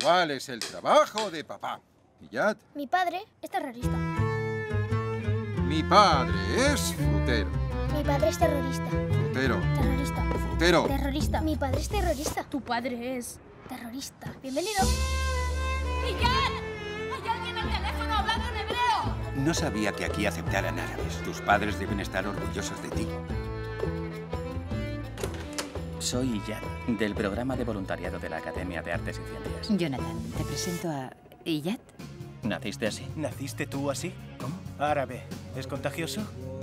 ¿Cuál es el trabajo de papá? ¿Iyad? Mi padre es terrorista. Mi padre es frutero. Mi padre es terrorista. Frutero. Terrorista. Frutero. Terrorista. Mi padre es terrorista. Tu padre es Terrorista. Bienvenido. ¡Iyad! ¡Hay alguien al teléfono hablando en hebreo! No sabía que aquí aceptaran árabes. Tus padres deben estar orgullosos de ti. Soy Iyad, del programa de voluntariado de la Academia de Artes y Ciencias. Jonathan, te presento a Iyad. ¿Naciste así? ¿Naciste tú así? ¿Cómo? Árabe. ¿Es contagioso?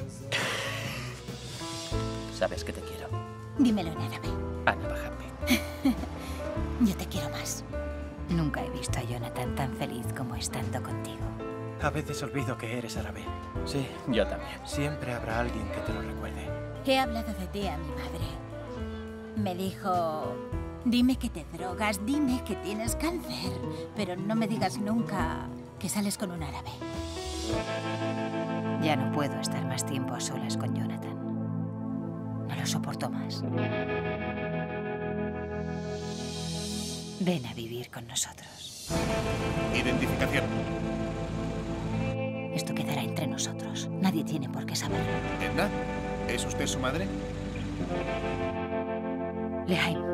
Sabes que te quiero. Dímelo en árabe. Ana Bahambi. Yo te quiero más. Nunca he visto a Jonathan tan feliz como estando contigo. A veces olvido que eres árabe. Sí, yo también. Siempre habrá alguien que te lo recuerde. He hablado de ti a mi madre. Me dijo, dime que te drogas, dime que tienes cáncer, pero no me digas nunca que sales con un árabe. Ya no puedo estar más tiempo a solas con Jonathan. No lo soporto más. Ven a vivir con nosotros. Identificación. Esto quedará entre nosotros. Nadie tiene por qué saberlo. Edna, ¿es usted su madre? Lehaim.